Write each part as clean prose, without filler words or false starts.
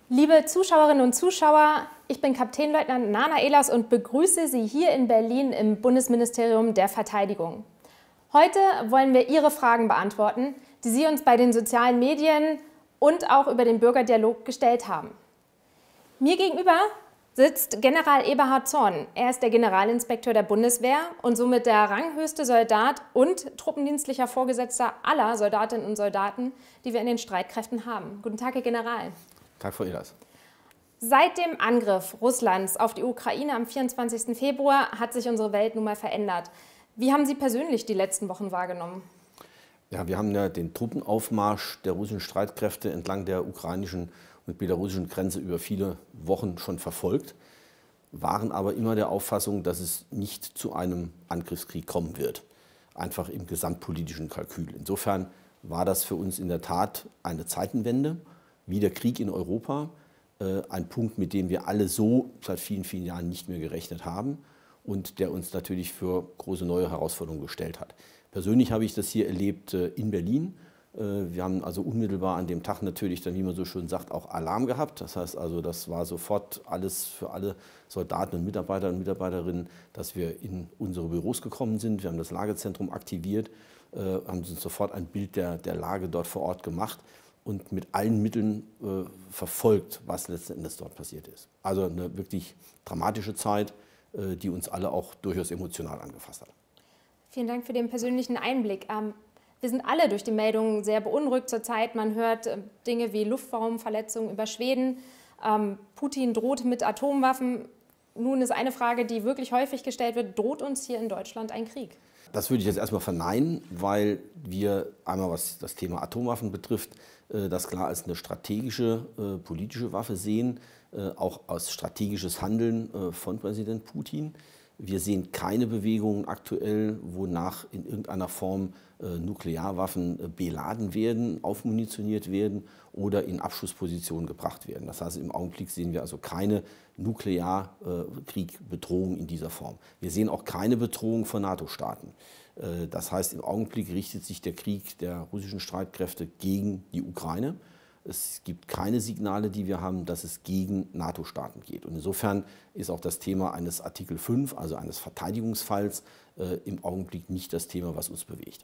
Liebe Zuschauerinnen und Zuschauer, ich bin Kapitänleutnant Nana Ehlers und begrüße Sie hier in Berlin im Bundesministerium der Verteidigung. Heute wollen wir Ihre Fragen beantworten, die Sie uns bei den sozialen Medien und auch über den Bürgerdialog gestellt haben. Mir gegenüber sitzt General Eberhard Zorn. Er ist der Generalinspekteur der Bundeswehr und somit der ranghöchste Soldat und truppendienstlicher Vorgesetzter aller Soldatinnen und Soldaten, die wir in den Streitkräften haben. Guten Tag, Herr General. Tag, Frau Ehlers. Seit dem Angriff Russlands auf die Ukraine am 24. Februar hat sich unsere Welt nun mal verändert. Wie haben Sie persönlich die letzten Wochen wahrgenommen? Ja, wir haben ja den Truppenaufmarsch der russischen Streitkräfte entlang der ukrainischen und belarussischen Grenze über viele Wochen schon verfolgt, waren aber immer der Auffassung, dass es nicht zu einem Angriffskrieg kommen wird, einfach im gesamtpolitischen Kalkül. Insofern war das für uns in der Tat eine Zeitenwende, wie der Krieg in Europa, ein Punkt, mit dem wir alle so seit vielen, vielen Jahren nicht mehr gerechnet haben und der uns natürlich für große neue Herausforderungen gestellt hat. Persönlich habe ich das hier erlebt in Berlin. Wir haben also unmittelbar an dem Tag natürlich dann, wie man so schön sagt, auch Alarm gehabt. Das heißt also, das war sofort alles für alle Soldaten und Mitarbeiter und Mitarbeiterinnen, dass wir in unsere Büros gekommen sind. Wir haben das Lagezentrum aktiviert, haben uns sofort ein Bild der Lage dort vor Ort gemacht und mit allen Mitteln verfolgt, was letzten Endes dort passiert ist. Also eine wirklich dramatische Zeit, die uns alle auch durchaus emotional angefasst hat. Vielen Dank für den persönlichen Einblick. Wir sind alle durch die Meldungen sehr beunruhigt zurzeit. Man hört Dinge wie Luftraumverletzungen über Schweden. Putin droht mit Atomwaffen. Nun ist eine Frage, die wirklich häufig gestellt wird: Droht uns hier in Deutschland ein Krieg? Das würde ich jetzt erstmal verneinen, weil wir einmal, was das Thema Atomwaffen betrifft, das klar als eine strategische politische Waffe sehen, auch als strategisches Handeln von Präsident Putin. Wir sehen keine Bewegungen aktuell, wonach in irgendeiner Form Nuklearwaffen beladen werden, aufmunitioniert werden oder in Abschusspositionen gebracht werden. Das heißt, im Augenblick sehen wir also keine Nuklearkriegbedrohung in dieser Form. Wir sehen auch keine Bedrohung von NATO-Staaten. Das heißt, im Augenblick richtet sich der Krieg der russischen Streitkräfte gegen die Ukraine. Es gibt keine Signale, die wir haben, dass es gegen NATO-Staaten geht. Und insofern ist auch das Thema eines Artikel 5, also eines Verteidigungsfalls, im Augenblick nicht das Thema, was uns bewegt.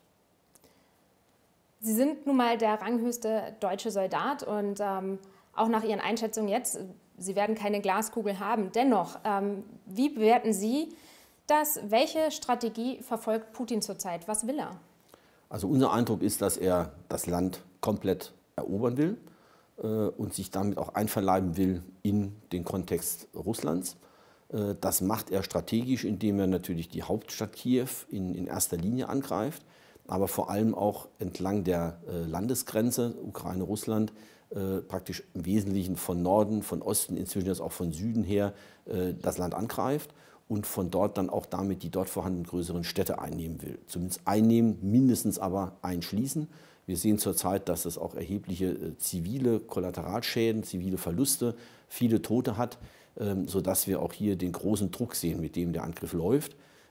Sie sind nun mal der ranghöchste deutsche Soldat und auch nach Ihren Einschätzungen jetzt, Sie werden keine Glaskugel haben. Dennoch, wie bewerten Sie das? Welche Strategie verfolgt Putin zurzeit? Was will er? Also unser Eindruck ist, dass er das Land komplett erobern will und sich damit auch einverleiben will in den Kontext Russlands. Das macht er strategisch, indem er natürlich die Hauptstadt Kiew in erster Linie angreift, aber vor allem auch entlang der Landesgrenze Ukraine-Russland praktisch im Wesentlichen von Norden, von Osten, inzwischen jetzt auch von Süden her das Land angreift und von dort dann auch damit die dort vorhandenen größeren Städte einnehmen will. Zumindest einnehmen, mindestens aber einschließen. Wir sehen zurzeit, dass es auch erhebliche zivile Kollateralschäden, zivile Verluste, viele Tote hat, sodass wir auch hier den großen Druck sehen, mit dem der Angriff läuft.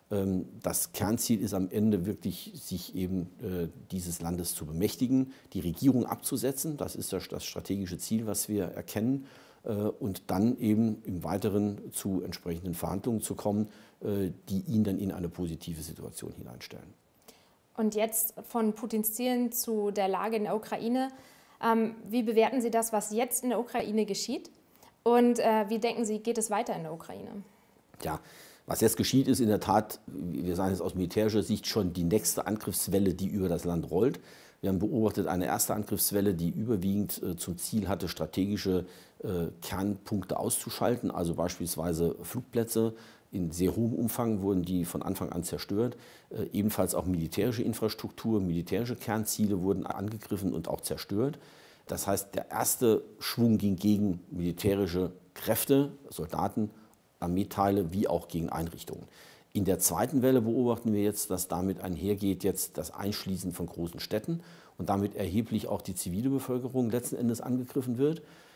Das Kernziel ist am Ende wirklich, sich eben dieses Landes zu bemächtigen, die Regierung abzusetzen. Das ist das strategische Ziel, was wir erkennen. Und dann eben im Weiteren zu entsprechenden Verhandlungen zu kommen, die ihn dann in eine positive Situation hineinstellen. Und jetzt von Putins Zielen zu der Lage in der Ukraine. Wie bewerten Sie das, was jetzt in der Ukraine geschieht? Und wie denken Sie, geht es weiter in der Ukraine? Ja, was jetzt geschieht, ist in der Tat, wir sagen es aus militärischer Sicht, schon die nächste Angriffswelle, die über das Land rollt. Wir haben beobachtet eine erste Angriffswelle, die überwiegend zum Ziel hatte, strategische Kernpunkte auszuschalten, also beispielsweise Flugplätze. In sehr hohem Umfang wurden die von Anfang an zerstört. Ebenfalls auch militärische Infrastruktur, militärische Kernziele wurden angegriffen und auch zerstört. Das heißt, der erste Schwung ging gegen militärische Kräfte, Soldaten, Armeeteile wie auch gegen Einrichtungen. In der zweiten Welle beobachten wir jetzt, dass damit einhergeht jetzt das Einschließen von großen Städten und damit erheblich auch die zivile Bevölkerung letzten Endes angegriffen wird.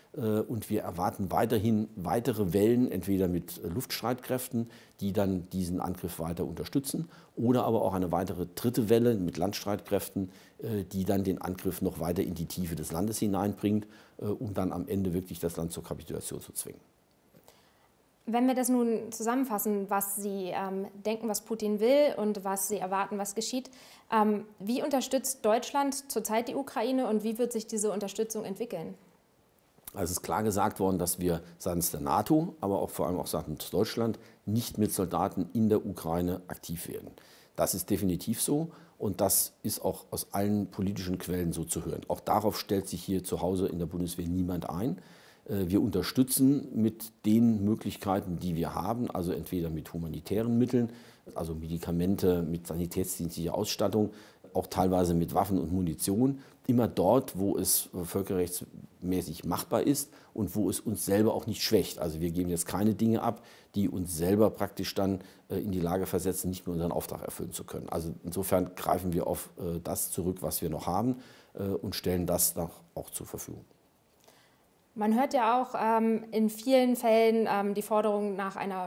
Und wir erwarten weiterhin weitere Wellen, entweder mit Luftstreitkräften, die dann diesen Angriff weiter unterstützen, oder aber auch eine weitere dritte Welle mit Landstreitkräften, die dann den Angriff noch weiter in die Tiefe des Landes hineinbringt, um dann am Ende wirklich das Land zur Kapitulation zu zwingen. Wenn wir das nun zusammenfassen, was Sie denken, was Putin will und was Sie erwarten, was geschieht, wie unterstützt Deutschland zurzeit die Ukraine und wie wird sich diese Unterstützung entwickeln? Also es ist klar gesagt worden, dass wir seitens der NATO, aber auch vor allem auch seitens Deutschland nicht mit Soldaten in der Ukraine aktiv werden. Das ist definitiv so und das ist auch aus allen politischen Quellen so zu hören. Auch darauf stellt sich hier zu Hause in der Bundeswehr niemand ein. Wir unterstützen mit den Möglichkeiten, die wir haben, also entweder mit humanitären Mitteln, also Medikamente, mit sanitätsdienstlicher Ausstattung, auch teilweise mit Waffen und Munition, immer dort, wo es völkerrechtsmäßig machbar ist und wo es uns selber auch nicht schwächt. Also wir geben jetzt keine Dinge ab, die uns selber praktisch dann in die Lage versetzen, nicht mehr unseren Auftrag erfüllen zu können. Also insofern greifen wir auf das zurück, was wir noch haben und stellen das auch zur Verfügung. Man hört ja auch in vielen Fällen die Forderung nach einer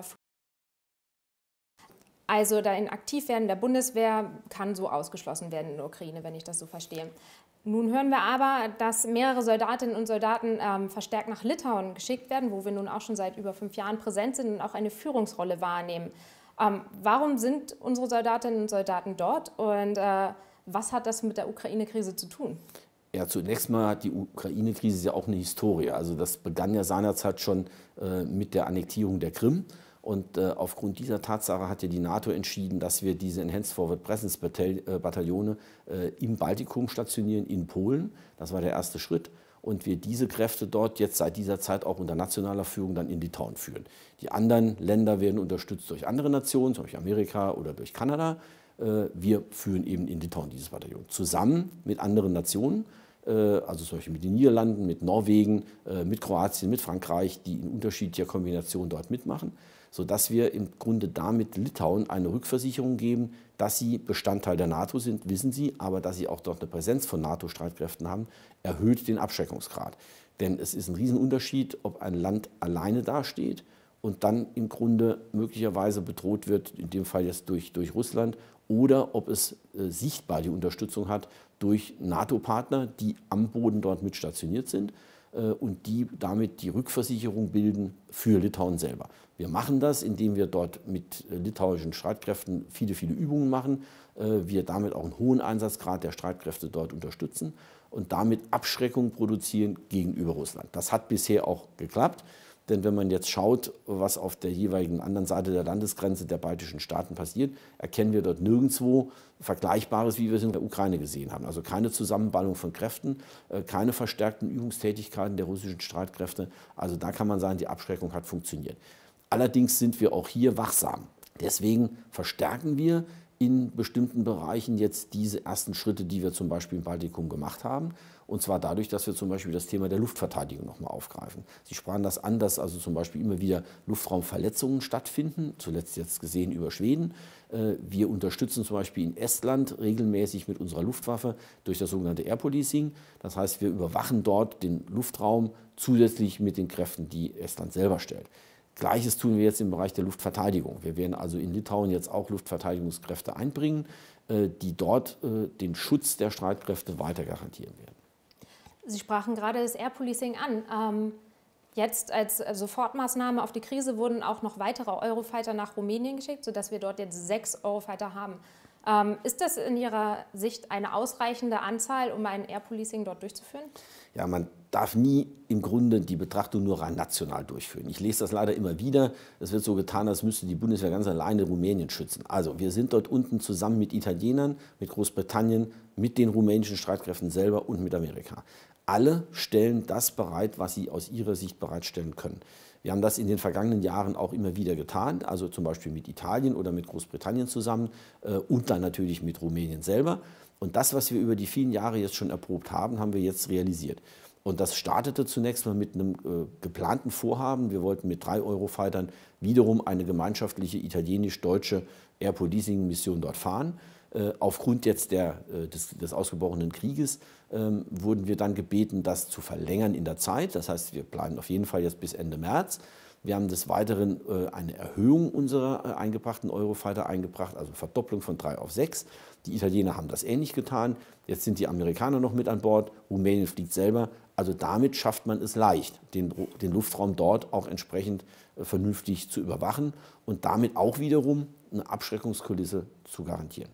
Also ein Aktivwerden der Bundeswehr kann so ausgeschlossen werden in der Ukraine, wenn ich das so verstehe. Nun hören wir aber, dass mehrere Soldatinnen und Soldaten verstärkt nach Litauen geschickt werden, wo wir nun auch schon seit über 5 Jahren präsent sind und auch eine Führungsrolle wahrnehmen. Warum sind unsere Soldatinnen und Soldaten dort und was hat das mit der Ukraine-Krise zu tun? Ja, zunächst mal hat die Ukraine-Krise ja auch eine Historie. Also das begann ja seinerzeit schon mit der Annektierung der Krim. Und aufgrund dieser Tatsache hat ja die NATO entschieden, dass wir diese Enhanced Forward Presence Bataillone im Baltikum stationieren, in Polen. Das war der erste Schritt. Und wir diese Kräfte dort jetzt seit dieser Zeit auch unter nationaler Führung dann in Litauen führen. Die anderen Länder werden unterstützt durch andere Nationen, zum Beispiel Amerika oder durch Kanada. Wir führen eben in Litauen dieses Bataillon zusammen mit anderen Nationen. Also zum Beispiel mit den Niederlanden, mit Norwegen, mit Kroatien, mit Frankreich, die in unterschiedlicher Kombination dort mitmachen, sodass wir im Grunde damit Litauen eine Rückversicherung geben, dass sie Bestandteil der NATO sind, wissen sie, aber dass sie auch dort eine Präsenz von NATO-Streitkräften haben, erhöht den Abschreckungsgrad. Denn es ist ein Riesenunterschied, ob ein Land alleine dasteht und dann im Grunde möglicherweise bedroht wird, in dem Fall jetzt durch Russland, oder ob es sichtbar die Unterstützung hat durch NATO-Partner, die am Boden dort mit stationiert sind und die damit die Rückversicherung bilden für Litauen selber. Wir machen das, indem wir dort mit litauischen Streitkräften viele, viele Übungen machen, wir damit auch einen hohen Einsatzgrad der Streitkräfte dort unterstützen und damit Abschreckung produzieren gegenüber Russland. Das hat bisher auch geklappt. Denn wenn man jetzt schaut, was auf der jeweiligen anderen Seite der Landesgrenze der baltischen Staaten passiert, erkennen wir dort nirgendwo Vergleichbares, wie wir es in der Ukraine gesehen haben. Also keine Zusammenballung von Kräften, keine verstärkten Übungstätigkeiten der russischen Streitkräfte. Also da kann man sagen, die Abschreckung hat funktioniert. Allerdings sind wir auch hier wachsam. Deswegen verstärken wir in bestimmten Bereichen jetzt diese ersten Schritte, die wir zum Beispiel im Baltikum gemacht haben. Und zwar dadurch, dass wir zum Beispiel das Thema der Luftverteidigung nochmal aufgreifen. Sie sprachen das an, dass also zum Beispiel immer wieder Luftraumverletzungen stattfinden, zuletzt jetzt gesehen über Schweden. Wir unterstützen zum Beispiel in Estland regelmäßig mit unserer Luftwaffe durch das sogenannte Air Policing. Das heißt, wir überwachen dort den Luftraum zusätzlich mit den Kräften, die Estland selber stellt. Gleiches tun wir jetzt im Bereich der Luftverteidigung. Wir werden also in Litauen jetzt auch Luftverteidigungskräfte einbringen, die dort den Schutz der Streitkräfte weiter garantieren werden. Sie sprachen gerade das Air Policing an. Jetzt als Sofortmaßnahme auf die Krise wurden auch noch weitere Eurofighter nach Rumänien geschickt, sodass wir dort jetzt 6 Eurofighter haben. Ist das in Ihrer Sicht eine ausreichende Anzahl, um ein Air Policing dort durchzuführen? Ja, man darf nie im Grunde die Betrachtung nur rein national durchführen. Ich lese das leider immer wieder. Es wird so getan, als müsste die Bundeswehr ganz alleine Rumänien schützen. Also wir sind dort unten zusammen mit Italienern, mit Großbritannien, mit den rumänischen Streitkräften selber und mit Amerika. Alle stellen das bereit, was sie aus ihrer Sicht bereitstellen können. Wir haben das in den vergangenen Jahren auch immer wieder getan, also zum Beispiel mit Italien oder mit Großbritannien zusammen und dann natürlich mit Rumänien selber. Und das, was wir über die vielen Jahre jetzt schon erprobt haben, haben wir jetzt realisiert. Und das startete zunächst mal mit einem geplanten Vorhaben. Wir wollten mit 3 Eurofightern wiederum eine gemeinschaftliche italienisch-deutsche Air Policing Mission dort fahren. Aufgrund jetzt des ausgebrochenen Krieges wurden wir dann gebeten, das zu verlängern in der Zeit. Das heißt, wir bleiben auf jeden Fall jetzt bis Ende März. Wir haben des Weiteren eine Erhöhung unserer eingebrachten Eurofighter eingebracht, also Verdopplung von 3 auf 6. Die Italiener haben das ähnlich getan. Jetzt sind die Amerikaner noch mit an Bord. Rumänien fliegt selber. Also damit schafft man es leicht, den Luftraum dort auch entsprechend vernünftig zu überwachen und damit auch wiederum eine Abschreckungskulisse zu garantieren.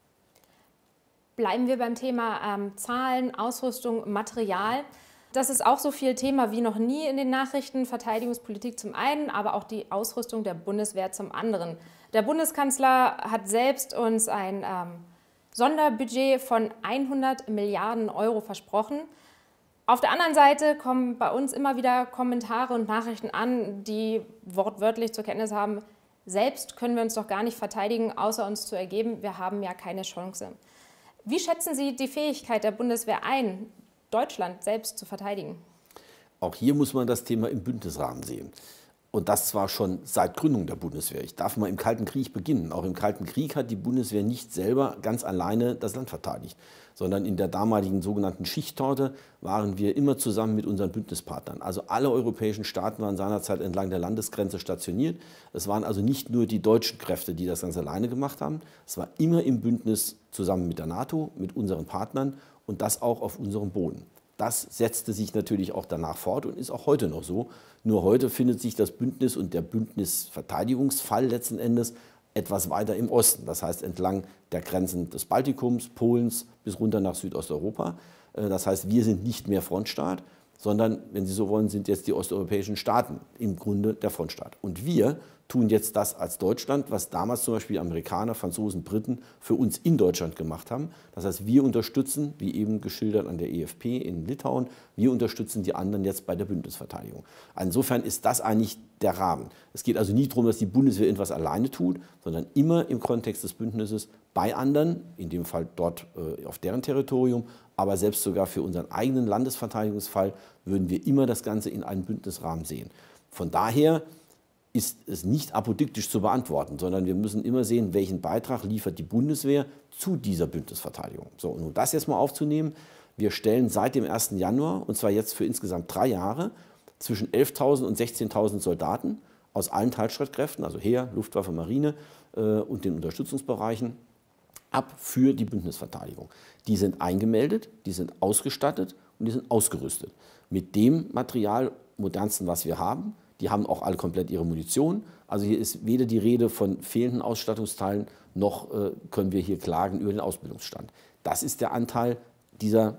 Bleiben wir beim Thema Zahlen, Ausrüstung, Material. Das ist auch so viel Thema wie noch nie in den Nachrichten. Verteidigungspolitik zum einen, aber auch die Ausrüstung der Bundeswehr zum anderen. Der Bundeskanzler hat selbst uns ein Sonderbudget von 100 Milliarden Euro versprochen. Auf der anderen Seite kommen bei uns immer wieder Kommentare und Nachrichten an, die wortwörtlich zur Kenntnis haben, selbst können wir uns doch gar nicht verteidigen, außer uns zu ergeben, wir haben ja keine Chance. Wie schätzen Sie die Fähigkeit der Bundeswehr ein, Deutschland selbst zu verteidigen? Auch hier muss man das Thema im Bündnisrahmen sehen. Und das zwar schon seit Gründung der Bundeswehr. Ich darf mal im Kalten Krieg beginnen. Auch im Kalten Krieg hat die Bundeswehr nicht selber ganz alleine das Land verteidigt, sondern in der damaligen sogenannten Schichttorte waren wir immer zusammen mit unseren Bündnispartnern. Also alle europäischen Staaten waren seinerzeit entlang der Landesgrenze stationiert. Es waren also nicht nur die deutschen Kräfte, die das ganz alleine gemacht haben. Es war immer im Bündnis zusammen mit der NATO, mit unseren Partnern und das auch auf unserem Boden. Das setzte sich natürlich auch danach fort und ist auch heute noch so. Nur heute findet sich das Bündnis und der Bündnisverteidigungsfall letzten Endes etwas weiter im Osten. Das heißt entlang der Grenzen des Baltikums, Polens bis runter nach Südosteuropa. Das heißt, wir sind nicht mehr Frontstaat, sondern, wenn Sie so wollen, sind jetzt die osteuropäischen Staaten im Grunde der Frontstaat. Und wir tun jetzt das als Deutschland, was damals zum Beispiel Amerikaner, Franzosen, Briten für uns in Deutschland gemacht haben. Das heißt, wir unterstützen, wie eben geschildert an der EFP in Litauen, wir unterstützen die anderen jetzt bei der Bündnisverteidigung. Insofern ist das eigentlich der Rahmen. Es geht also nie darum, dass die Bundeswehr etwas alleine tut, sondern immer im Kontext des Bündnisses bei anderen, in dem Fall dort auf deren Territorium, aber selbst sogar für unseren eigenen Landesverteidigungsfall würden wir immer das Ganze in einem Bündnisrahmen sehen. Von daher ist es nicht apodiktisch zu beantworten, sondern wir müssen immer sehen, welchen Beitrag liefert die Bundeswehr zu dieser Bündnisverteidigung. So, und um das jetzt mal aufzunehmen, wir stellen seit dem 1. Januar, und zwar jetzt für insgesamt 3 Jahre, zwischen 11.000 und 16.000 Soldaten aus allen Teilstreitkräften, also Heer, Luftwaffe, Marine und den Unterstützungsbereichen, ab für die Bündnisverteidigung. Die sind eingemeldet, die sind ausgestattet und die sind ausgerüstet. Mit dem Material, modernsten, was wir haben. Die haben auch alle komplett ihre Munition. Also hier ist weder die Rede von fehlenden Ausstattungsteilen, noch können wir hier klagen über den Ausbildungsstand. Das ist der Anteil dieser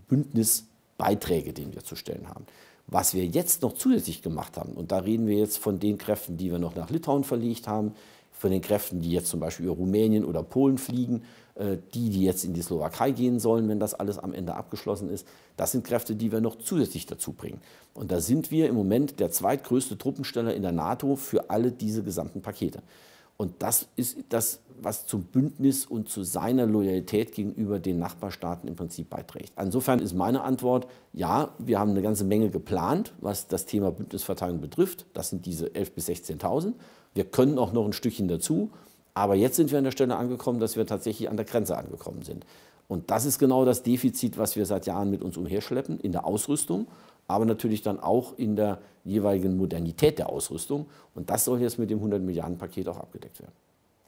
Bündnisbeiträge, den wir zu stellen haben. Was wir jetzt noch zusätzlich gemacht haben, und da reden wir jetzt von den Kräften, die wir noch nach Litauen verlegt haben, von den Kräften, die jetzt zum Beispiel über Rumänien oder Polen fliegen, die jetzt in die Slowakei gehen sollen, wenn das alles am Ende abgeschlossen ist. Das sind Kräfte, die wir noch zusätzlich dazu bringen. Und da sind wir im Moment der zweitgrößte Truppensteller in der NATO für alle diese gesamten Pakete. Und das ist das, was zum Bündnis und zu seiner Loyalität gegenüber den Nachbarstaaten im Prinzip beiträgt. Insofern ist meine Antwort, ja, wir haben eine ganze Menge geplant, was das Thema Bündnisverteidigung betrifft. Das sind diese 11.000 bis 16.000. Wir können auch noch ein Stückchen dazu. Aber jetzt sind wir an der Stelle angekommen, dass wir tatsächlich an der Grenze angekommen sind. Und das ist genau das Defizit, was wir seit Jahren mit uns umherschleppen, in der Ausrüstung, aber natürlich dann auch in der jeweiligen Modernität der Ausrüstung. Und das soll jetzt mit dem 100-Milliarden-Paket auch abgedeckt werden.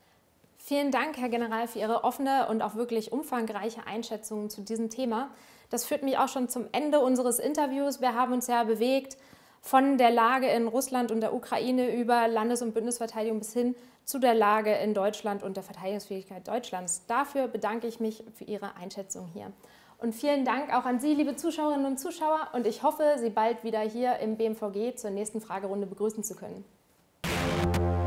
Vielen Dank, Herr General, für Ihre offene und auch wirklich umfangreiche Einschätzung zu diesem Thema. Das führt mich auch schon zum Ende unseres Interviews. Wir haben uns ja bewegt von der Lage in Russland und der Ukraine über Landes- und Bündnisverteidigung bis hin zu der Lage in Deutschland und der Verteidigungsfähigkeit Deutschlands. Dafür bedanke ich mich für Ihre Einschätzung hier. Und vielen Dank auch an Sie, liebe Zuschauerinnen und Zuschauer. Und ich hoffe, Sie bald wieder hier im BMVG zur nächsten Fragerunde begrüßen zu können.